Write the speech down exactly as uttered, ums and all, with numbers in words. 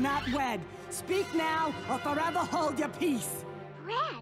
not wed. Speak now, or forever hold your peace. Brad!